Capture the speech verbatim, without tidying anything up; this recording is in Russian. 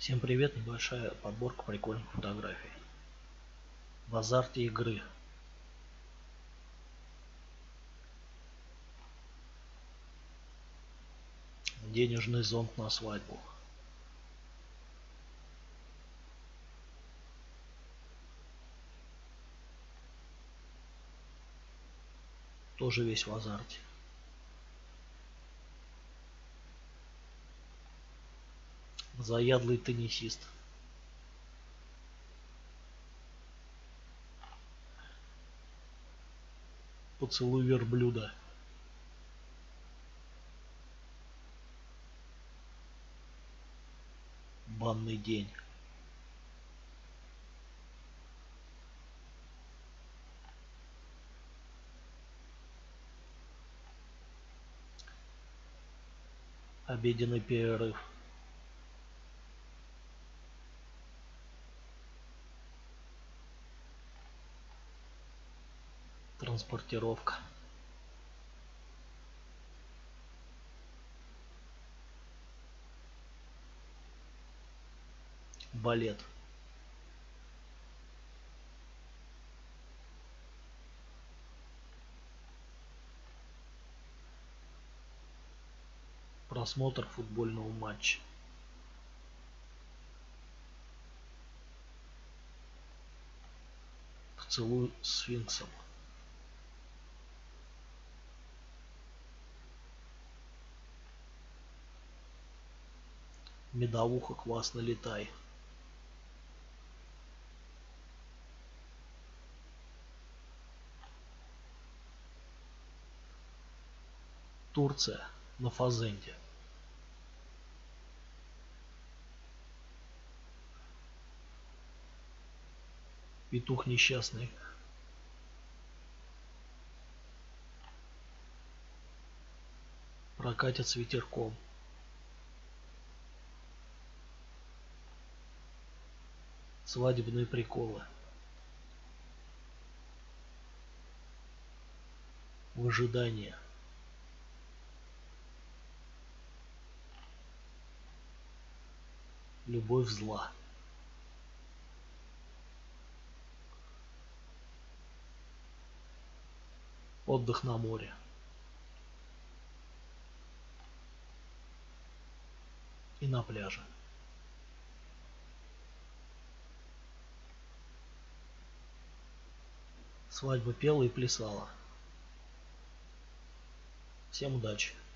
Всем привет, небольшая подборка прикольных фотографий. В азарте игры. Денежный зонт на свадьбу. Тоже весь в азарте. Заядлый теннисист. Поцелуй верблюда. Банный день. Обеденный перерыв. Транспортировка. Балет. Просмотр футбольного матча. Поцелуй с сфинксом. Медовуха, классно летай. Турция на фазенде. Петух несчастный. Прокатят с ветерком. Свадебные приколы. В ожидании. Любовь зла. Отдых на море. И на пляже. Свадьба пела и плясала. Всем удачи.